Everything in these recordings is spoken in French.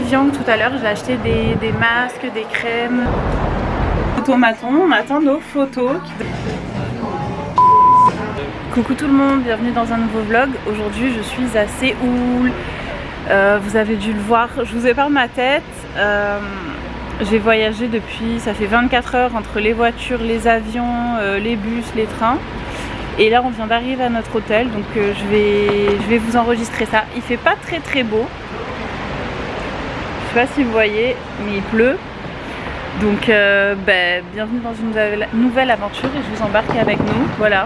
Evian tout à l'heure, j'ai acheté des masques, des crèmes. Automaton, on attend nos photos. Coucou tout le monde, bienvenue dans un nouveau vlog. Aujourd'hui je suis à Séoul. Vous avez dû le voir, je vous épargne ma tête. J'ai voyagé depuis, ça fait 24 heures entre les voitures, les avions, les bus, les trains. Et là on vient d'arriver à notre hôtel, donc je vais vous enregistrer ça. Il fait pas très beau. Je sais pas si vous voyez, mais il pleut. Donc bienvenue dans une nouvelle aventure et je vous embarque avec nous, voilà.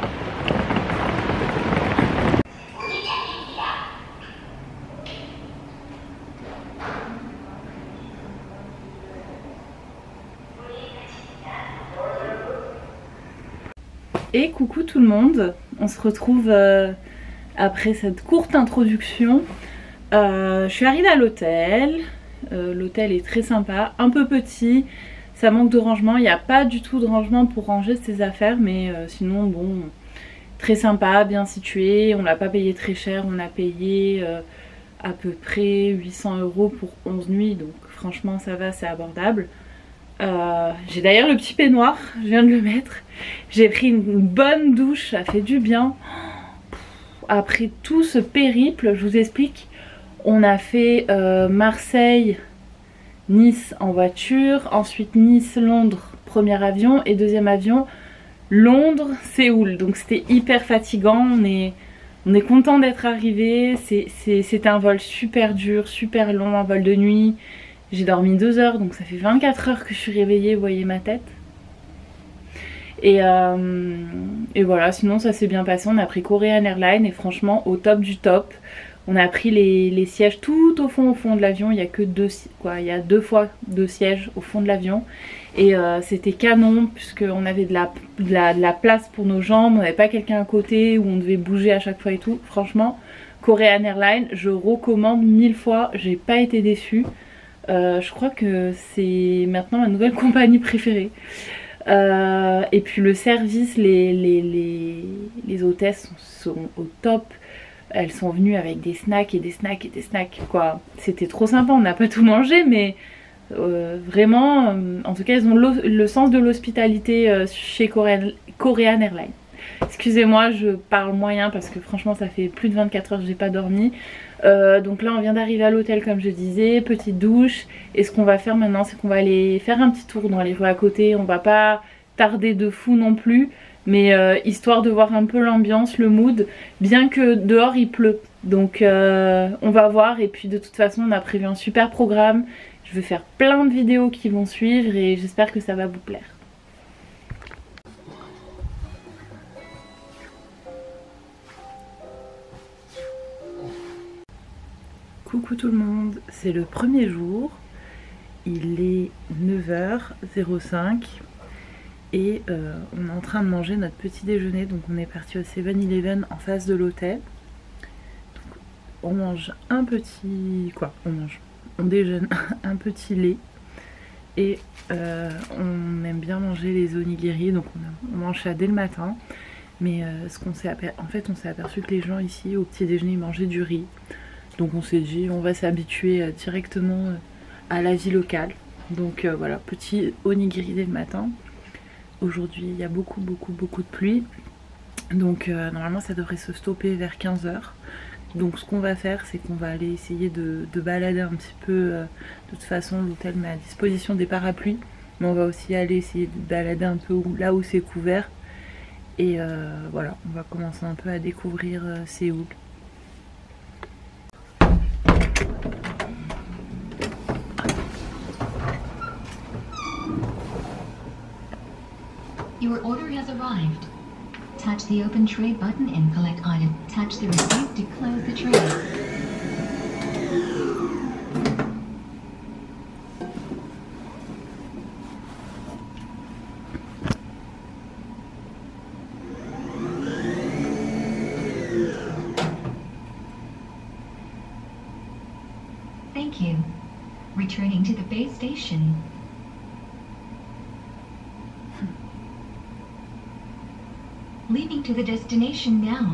Et coucou tout le monde, on se retrouve après cette courte introduction. Je suis arrivée à l'hôtel, l'hôtel est très sympa, un peu petit, ça manque de rangement, il n'y a pas du tout de rangement pour ranger ses affaires, mais sinon bon, très sympa, bien situé, on l'a pas payé très cher, on a payé à peu près 800 € pour 11 nuits, donc franchement ça va, c'est abordable. J'ai d'ailleurs le petit peignoir, je viens de le mettre. J'ai pris une bonne douche, ça fait du bien. Après tout ce périple, je vous explique. On a fait Marseille, Nice en voiture. Ensuite Nice, Londres, premier avion. Et deuxième avion, Londres, Séoul. Donc c'était hyper fatigant. On est content d'être arrivé. C'était un vol super dur, super long, un vol de nuit. J'ai dormi 2 heures, donc ça fait 24 heures que je suis réveillée, vous voyez ma tête. Et voilà, sinon ça s'est bien passé, on a pris Korean Airlines et franchement au top du top. On a pris les sièges tout au fond de l'avion, il n'y a que il y a 2 fois 2 sièges au fond de l'avion. Et c'était canon puisqu'on avait de la place pour nos jambes, on n'avait pas quelqu'un à côté où on devait bouger à chaque fois et tout. Franchement, Korean Airlines, je recommande 1000 fois, j'ai pas été déçue. Je crois que c'est maintenant ma nouvelle compagnie préférée. Et puis le service, les hôtesses sont au top. Elles sont venues avec des snacks et des snacks et des snacks quoi. C'était trop sympa, on n'a pas tout mangé mais vraiment, en tout cas elles ont le sens de l'hospitalité chez Korean Airlines. Excusez-moi, je parle moyen parce que franchement ça fait plus de 24 heures que j'ai pas dormi. Donc là on vient d'arriver à l'hôtel comme je disais, petite douche. Et ce qu'on va faire maintenant c'est qu'on va aller faire un petit tour dans les rues à côté. On va pas tarder de fou non plus, mais histoire de voir un peu l'ambiance, le mood, bien que dehors il pleut. Donc on va voir et puis de toute façon on a prévu un super programme. Je vais faire plein de vidéos qui vont suivre et j'espère que ça va vous plaire. Coucou tout le monde, c'est le premier jour, il est 9h05 et on est en train de manger notre petit déjeuner. Donc on est parti au 7-Eleven en face de l'hôtel. On mange un petit... on déjeune un petit lait et on aime bien manger les onigiri, donc on mange ça dès le matin. Mais on s'est aperçu que les gens ici au petit déjeuner ils mangeaient du riz. Donc on s'est dit on va s'habituer directement à la vie locale. Donc voilà, petit onigiri dès le matin. Aujourd'hui il y a beaucoup de pluie. Donc normalement ça devrait se stopper vers 15 h. Donc ce qu'on va faire c'est qu'on va aller essayer de balader un petit peu. De toute façon l'hôtel met à disposition des parapluies. Mais on va aussi aller essayer de balader un peu là où c'est couvert. Et voilà, on va commencer un peu à découvrir Séoul. Your order has arrived. Touch the open tray button and collect item. Touch the receipt to close the tray. Thank you. Returning to the base station. Leaving to the destination now.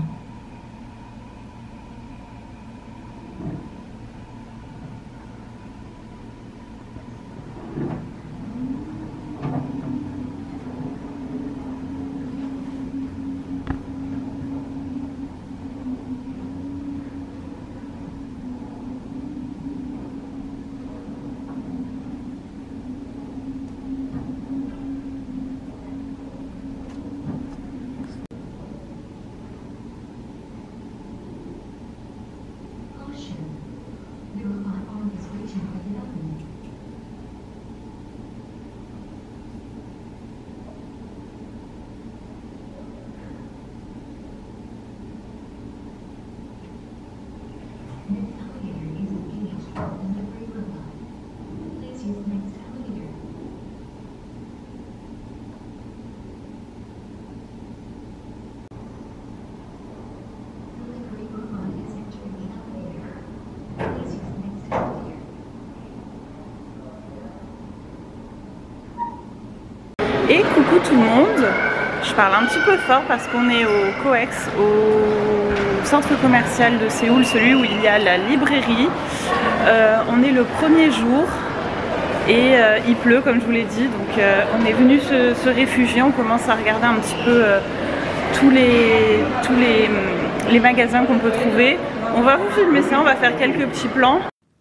Et coucou tout le monde, je parle un petit peu fort parce qu'on est au COEX, au centre commercial de Séoul, celui où il y a la librairie. On est le premier jour et il pleut comme je vous l'ai dit, donc on est venu se réfugier, on commence à regarder un petit peu tous les magasins qu'on peut trouver. On va vous filmer ça, on va faire quelques petits plans.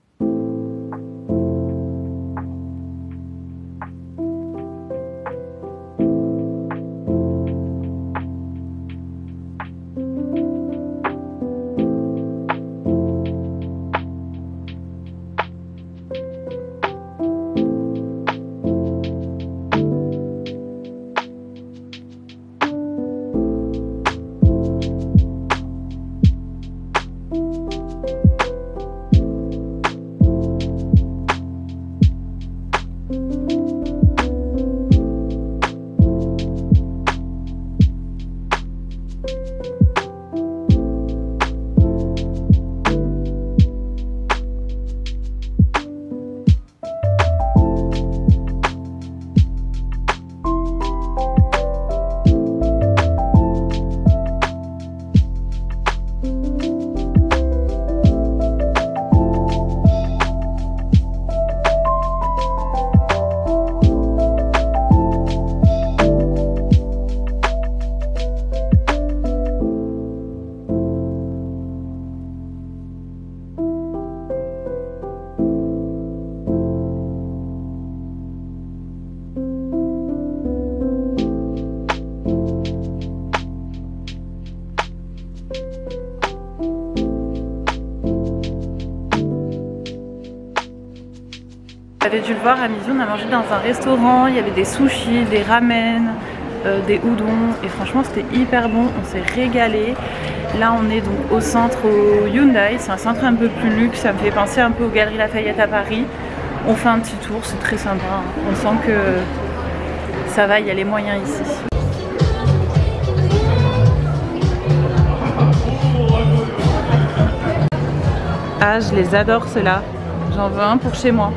Vous avez dû le voir, à midi on a mangé dans un restaurant, il y avait des sushis, des ramen, des udon et franchement c'était hyper bon, on s'est régalé. Là on est donc au centre, au Hyundai, c'est un centre un peu plus luxe, ça me fait penser un peu aux Galeries Lafayette à Paris. On fait un petit tour, c'est très sympa, hein. On sent que ça va, il y a les moyens ici. Ah, je les adore ceux-là, j'en veux un pour chez moi.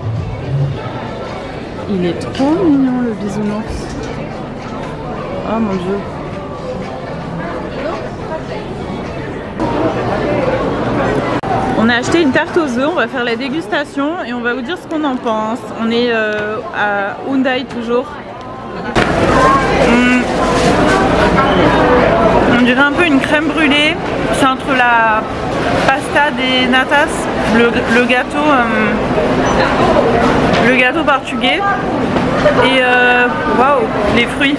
Il est trop mignon le bisounours. Oh mon dieu. On a acheté une tarte aux œufs, on va faire la dégustation et on va vous dire ce qu'on en pense. On est à Hyundai toujours. On dirait un peu une crème brûlée. C'est entre la pasta des natas, le gâteau portugais et waouh, les fruits.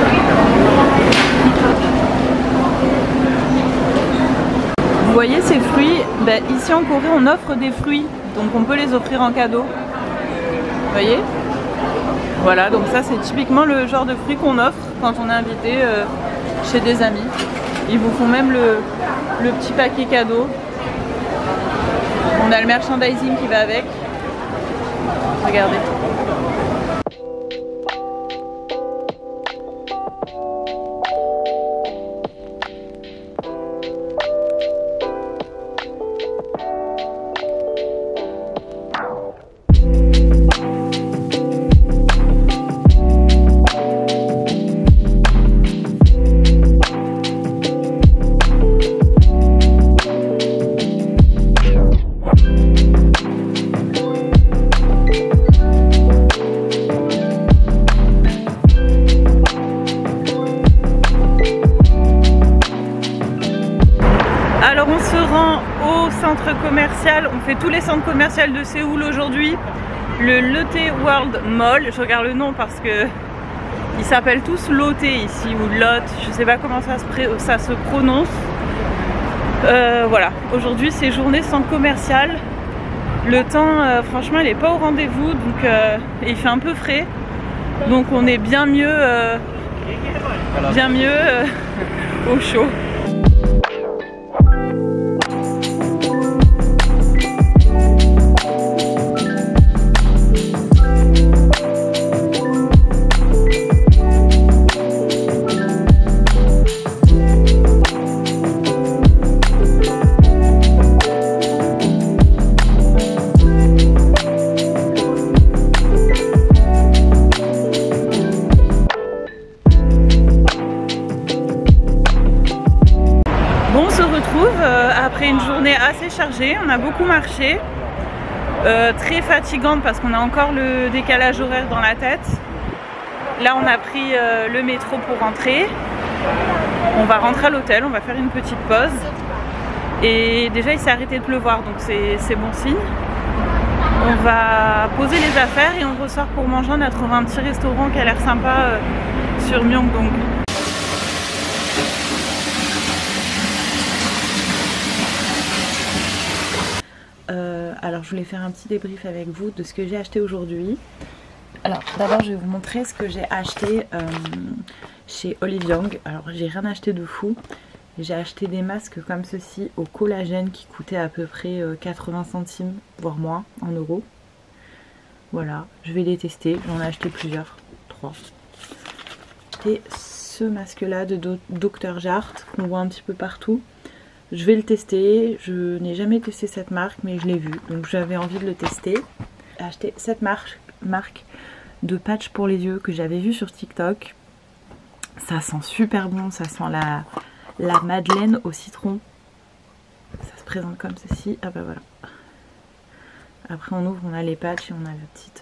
Vous voyez ces fruits, ben, ici en Corée on offre des fruits, donc on peut les offrir en cadeau. Vous voyez? Voilà, donc ça c'est typiquement le genre de fruits qu'on offre quand on est invité chez des amis. Ils vous font même le petit paquet cadeau. On a le merchandising qui va avec. Regardez. Alors on se rend au centre commercial, on fait tous les centres commerciaux de Séoul aujourd'hui. Le Lotte World Mall, je regarde le nom parce que ils s'appellent tous Lotte ici ou Lot, je sais pas comment ça se prononce. Voilà, aujourd'hui c'est journée centre commercial. Le temps franchement il est pas au rendez-vous, donc il fait un peu frais. Donc on est bien mieux au chaud. retrouve après une journée assez chargée. On a beaucoup marché, très fatigante parce qu'on a encore le décalage horaire dans la tête. Là on a pris le métro pour rentrer. On va rentrer à l'hôtel, on va faire une petite pause. Et déjà il s'est arrêté de pleuvoir, donc c'est bon signe. On va poser les affaires et on ressort pour manger. On a trouvé un petit restaurant qui a l'air sympa sur Myeongdong. Alors je voulais faire un petit débrief avec vous de ce que j'ai acheté aujourd'hui. Alors d'abord je vais vous montrer ce que j'ai acheté chez Olive Young. Alors j'ai rien acheté de fou. J'ai acheté des masques comme ceci au collagène qui coûtaient à peu près 80 centimes, voire moins, en euros. Voilà, je vais les tester. J'en ai acheté plusieurs, 3. Et ce masque là de Dr. Jart qu'on voit un petit peu partout. Je vais le tester. Je n'ai jamais testé cette marque mais je l'ai vu. Donc j'avais envie de le tester. J'ai acheté cette marque de patch pour les yeux que j'avais vu sur TikTok. Ça sent super bon, ça sent la madeleine au citron. Ça se présente comme ceci. Ah bah voilà. Après on ouvre, on a les patchs et on a la petite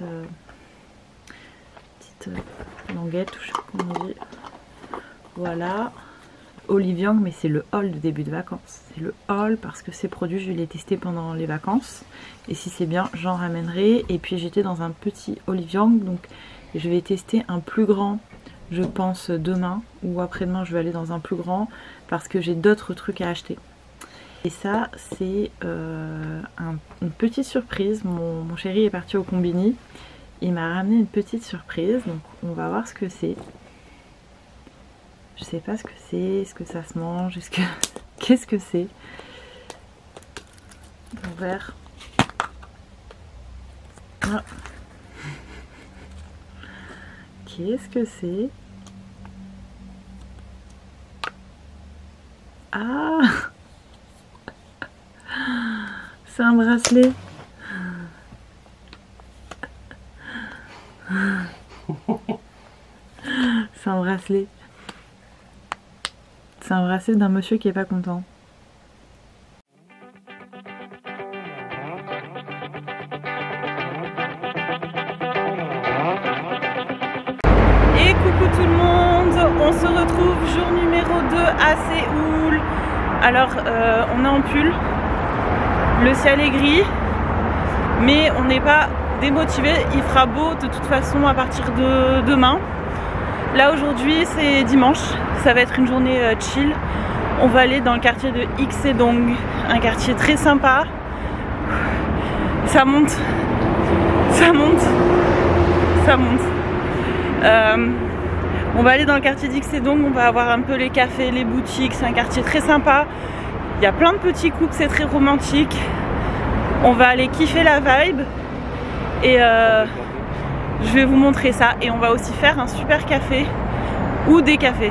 languette, je sais pas comment on dit. Voilà. Olive Young, mais c'est le haul de début de vacances. C'est le haul parce que ces produits je vais les tester pendant les vacances. Et si c'est bien, j'en ramènerai. Et puis j'étais dans un petit Olive Young, donc je vais tester un plus grand. Je pense demain ou après-demain je vais aller dans un plus grand parce que j'ai d'autres trucs à acheter. Et ça c'est une petite surprise. Mon chéri est parti au Combini. Il m'a ramené une petite surprise. Donc on va voir ce que c'est. Je sais pas ce que c'est. Est-ce que ça se mange? Qu'est-ce que c'est? Un verre. Ah. Qu'est-ce que c'est? Ah! C'est un bracelet. C'est un bracelet. C'est un bracelet d'un monsieur qui est pas content. Et coucou tout le monde, on se retrouve jour numéro 2 à Séoul. Alors on est en pull, le ciel est gris, mais on n'est pas démotivé, il fera beau de toute façon à partir de demain. Là aujourd'hui c'est dimanche, ça va être une journée chill. On va aller dans le quartier de Iksedong, un quartier très sympa. Ça monte, ça monte, ça monte. On va aller dans le quartier d'Iksedong, on va avoir un peu les cafés, les boutiques, c'est un quartier très sympa. Il y a plein de petits coups, c'est très romantique. On va aller kiffer la vibe et je vais vous montrer ça. Et on va aussi faire un super café ou des cafés.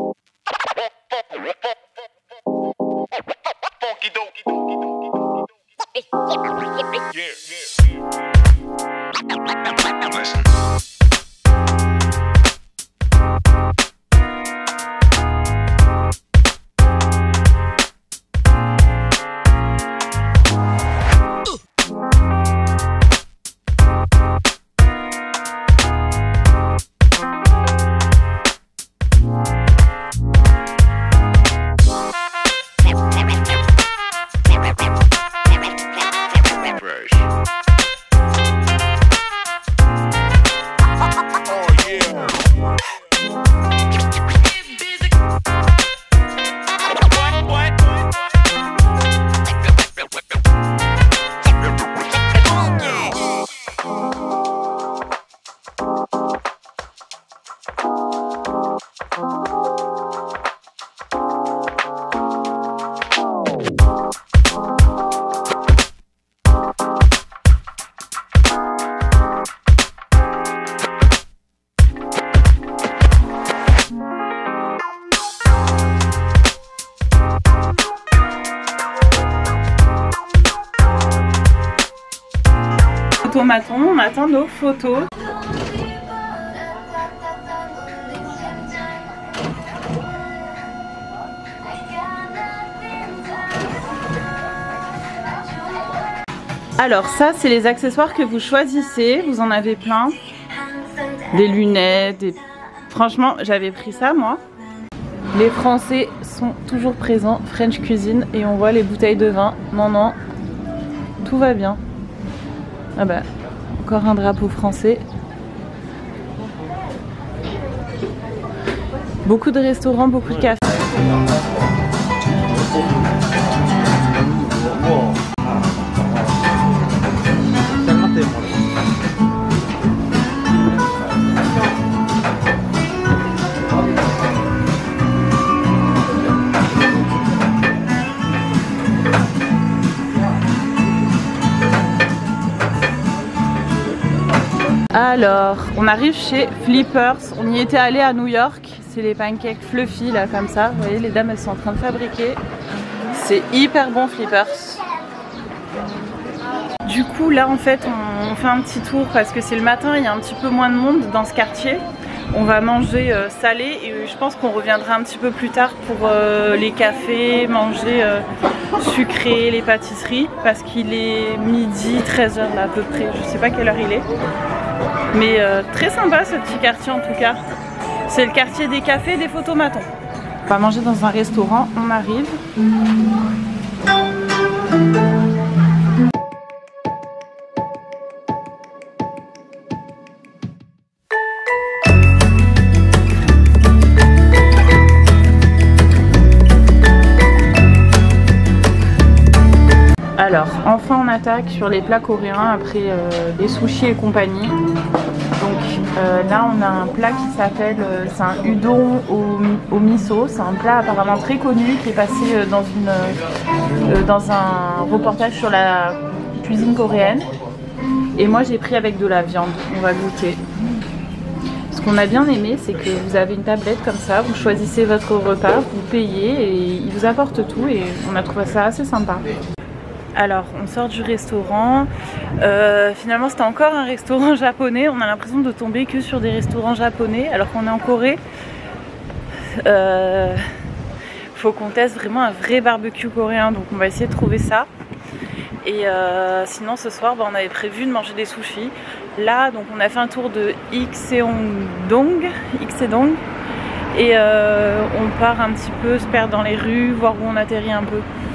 On attend nos photos. Alors ça c'est les accessoires que vous choisissez, vous en avez plein. Des lunettes, franchement j'avais pris ça moi. Les Français sont toujours présents, French cuisine, et on voit les bouteilles de vin. Non, non, tout va bien. Ah bah, encore un drapeau français. Beaucoup de restaurants, beaucoup de cafés. Alors, on arrive chez Flippers. On y était allé à New York. C'est les pancakes fluffy là comme ça. Vous voyez, les dames elles sont en train de fabriquer. C'est hyper bon Flippers. Du coup là en fait on fait un petit tour parce que c'est le matin, il y a un petit peu moins de monde dans ce quartier. On va manger salé et je pense qu'on reviendra un petit peu plus tard pour les cafés, manger sucré, les pâtisseries, parce qu'il est midi, 13h là à peu près, je sais pas quelle heure il est. Mais très sympa ce petit quartier en tout cas. C'est le quartier des cafés et des photomatons. On va manger dans un restaurant, on arrive. Alors, enfin on attaque sur les plats coréens après des sushis et compagnie. Donc là on a un plat qui s'appelle, c'est un udon au miso. C'est un plat apparemment très connu qui est passé dans un reportage sur la cuisine coréenne. Et moi j'ai pris avec de la viande, on va goûter. Ce qu'on a bien aimé, c'est que vous avez une tablette comme ça, vous choisissez votre repas, vous payez et il vous apporte tout et on a trouvé ça assez sympa. Alors on sort du restaurant, finalement c'était encore un restaurant japonais, on a l'impression de tomber que sur des restaurants japonais alors qu'on est en Corée. Faut qu'on teste vraiment un vrai barbecue coréen, donc on va essayer de trouver ça. Et sinon ce soir on avait prévu de manger des sushis. Là donc on a fait un tour de Ikseong-dong et on part un petit peu se perdre dans les rues, voir où on atterrit un peu.